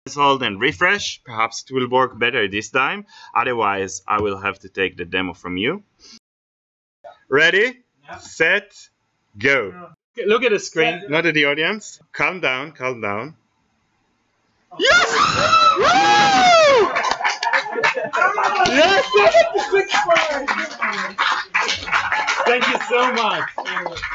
Hold and refresh. Perhaps it will work better this time. Otherwise, I will have to take the demo from you. Ready? Set, go. Look at the screen, not at the audience. Calm down, calm down. Yes! Woo! Yes! Thank you so much.